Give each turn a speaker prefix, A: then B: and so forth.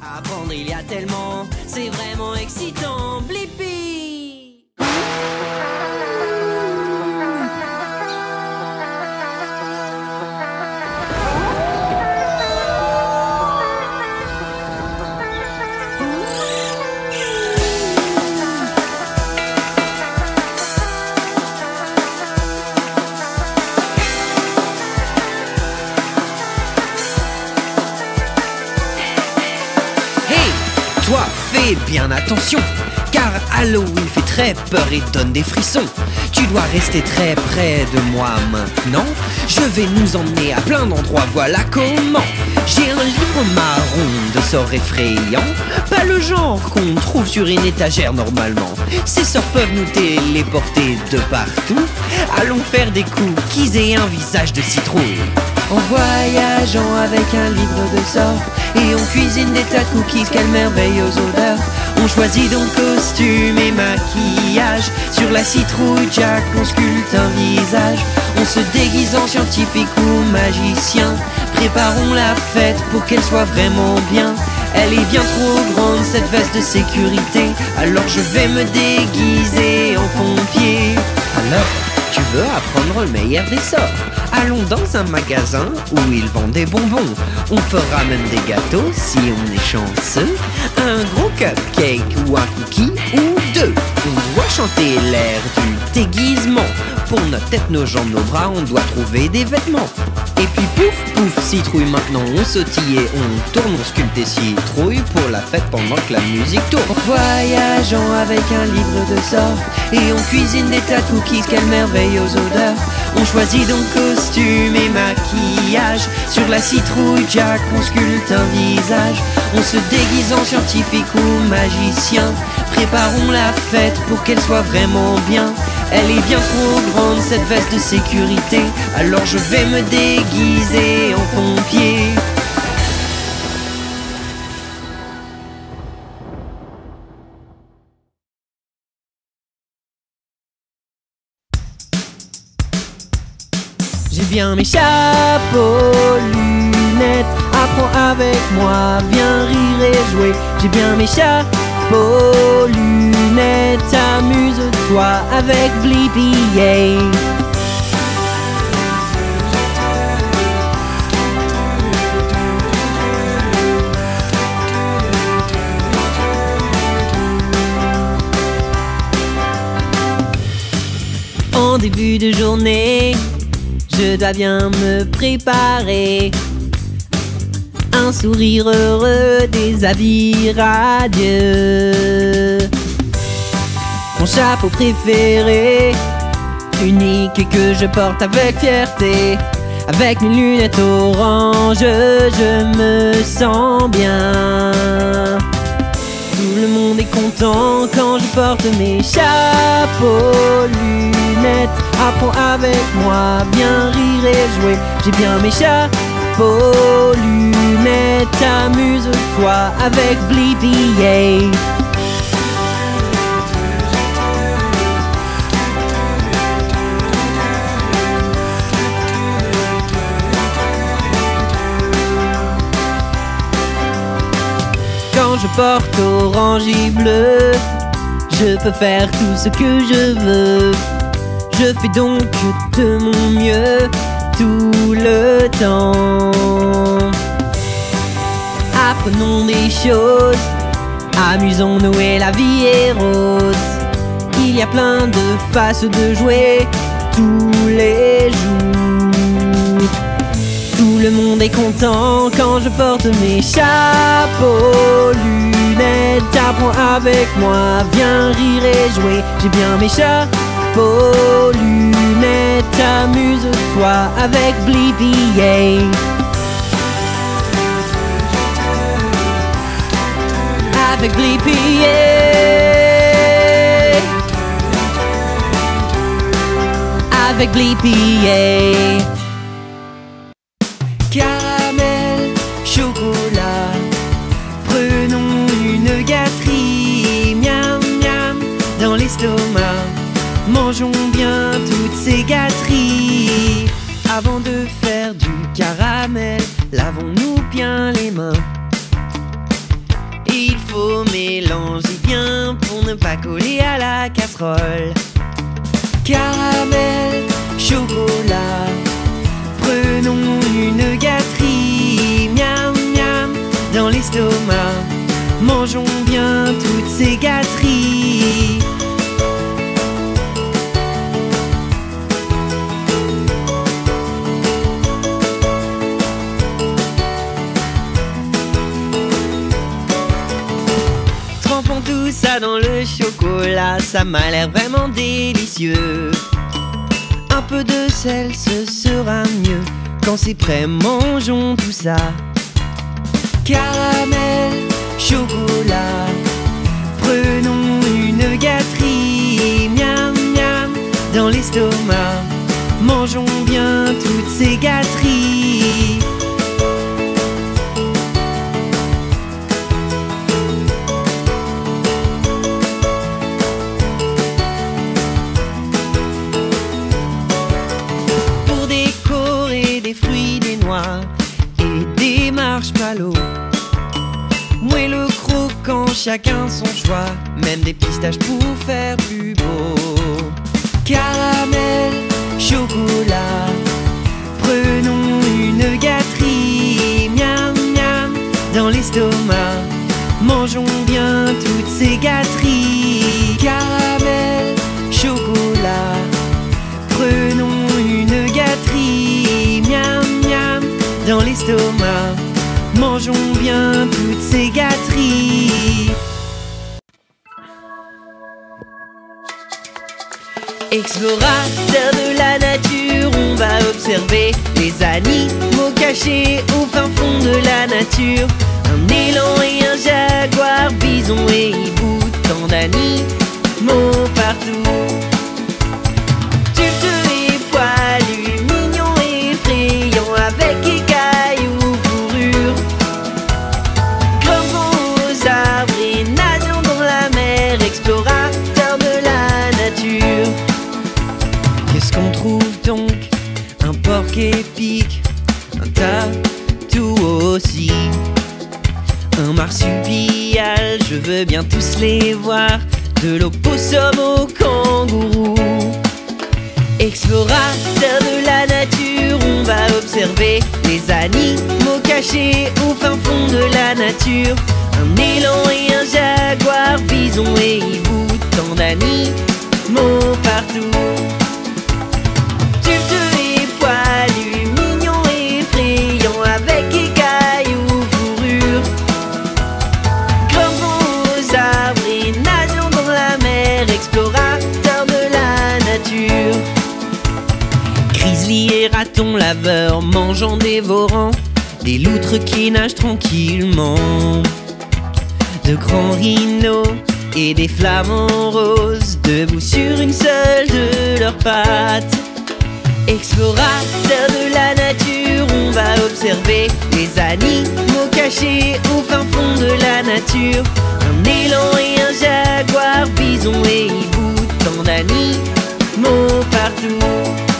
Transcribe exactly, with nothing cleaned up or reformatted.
A: Apprendre il y a tellement, c'est vraiment excitant. Blippi!
B: Toi, fais bien attention, car Halloween fait très peur et donne des frissons. Tu dois rester très près de moi maintenant. Je vais nous emmener à plein d'endroits, voilà comment. J'ai un livre marron de sorts effrayants, pas le genre qu'on trouve sur une étagère normalement. Ces sorts peuvent nous téléporter de partout. Allons faire des cookies et un visage de citrouille. En voyageant avec un livre de sorts, et on cuisine des tas de cookies, quelle merveille aux odeurs. On choisit donc costume et maquillage. Sur la citrouille Jack on sculpte un visage. On se déguise en scientifique ou magicien. Préparons la fête pour qu'elle soit vraiment bien. Elle est bien trop grande cette veste de sécurité, alors je vais me déguiser en pompier. Alors, tu veux apprendre le meilleur des sorts? Allons dans un magasin où ils vendent des bonbons. On fera même des gâteaux si on est chanceux. Un gros cupcake ou un cookie ou deux. On doit chanter l'air du déguisement. Pour notre tête, nos jambes, nos bras, on doit trouver des vêtements. Et puis pouf, pouf, citrouille, maintenant on sautille et on tourne, on sculpte des citrouilles pour la fête pendant que la musique tourne. Voyageant avec un livre de sorts, et on cuisine des tas de cookies, quelle merveille aux odeurs. On choisit donc costume et maquillage. Sur la citrouille Jack on sculpte un visage. On se déguise en scientifique ou magicien. Préparons la fête pour qu'elle soit vraiment bien. Elle est bien trop grande cette veste de sécurité, alors je vais me déguiser en pompier. J'ai bien mes chapeaux, lunettes, apprends avec moi, viens rire et jouer. J'ai bien mes chapeaux, lunettes, amuse-toi avec Blippi, yeah. En début de journée, je dois bien me préparer. Un sourire heureux, des habits radieux. Mon chapeau préféré, unique que je porte avec fierté. Avec mes lunettes orange, je me sens bien. Tout le monde est content quand je porte mes chapeaux, lunettes. Apprends avec moi, viens rire et jouer. J'ai bien mes chapeaux, lunettes, amuse-toi avec Blippi, yeah. Quand je porte orange et bleu, je peux faire tout ce que je veux. Je fais donc de mon mieux tout le temps. Apprenons des choses, amusons-nous et la vie est rose. Il y a plein de faces de jouer tous les jours. Tout le monde est content quand je porte mes chapeaux, lunettes. Apprends avec moi, viens rire et jouer. J'ai bien mes chapeaux, lunettes, amuse-toi avec Blippi, yeah. Avec Blippi, yeah. Avec Blippi, yeah. Caramel, chocolat, prenons une gâterie, miam miam, dans l'estomac. Mangeons bien toutes ces gâteries. Avant de faire du caramel, lavons-nous bien les mains. Il faut mélanger bien pour ne pas coller à la casserole. Caramel, chocolat, prenons une gâterie. Miam miam dans l'estomac, mangeons bien toutes ces gâteries. Trempons tout ça dans le chocolat, ça m'a l'air vraiment délicieux. Un peu de sel, ce sera mieux. Quand c'est prêt, mangeons tout ça. Caramel, chocolat, prenons une gâterie. Miam miam dans l'estomac, mangeons bien toutes ces gâteries. Pour décorer des fruits, des noix et des marshmallows, moelleux, croquant, chacun son choix, même des pistaches pour faire plus beau. Caramel, chocolat, prenons une gâterie. Miam miam dans l'estomac, mangeons bien toutes ces gâteries. Caramel, chocolat, prenons une gâterie. Miam miam dans l'estomac, mangeons bien toutes ces gâteries. Explorateur de la nature, on va observer les animaux cachés au fin fond de la nature. Un élan et un jaguar, bison et hibou, tant d'animaux partout. Tufte et poilu, mignon et effrayant, avec écailles ou fourrure. Grimpons aux arbres et nageons dans la mer, explorateur de la nature. Qu'est-ce qu'on trouve donc? Un porc épic, un tatou aussi, un marsupial, je veux bien tous les voir, de l'opossum au kangourou. Explorateur de la nature, on va observer les animaux cachés au fin fond de la nature. Un élan et un jaguar, bison et hibou, tant d'animaux partout. Tufte et poilu, mignon et effrayant, avec écailles ou fourrure. Grimpons aux arbres et nageons dans la mer, explorateur de la nature. Grizzly et raton laveur, mangeant, dévorant des loutres qui nagent tranquillement. De grands rhinos et des flamants roses, debout sur une seule de leurs pattes. Explorateur de la nature, on va observer les animaux cachés au fin fond de la nature. Un élan et un jaguar, bison et hibou, tant d'animaux partout.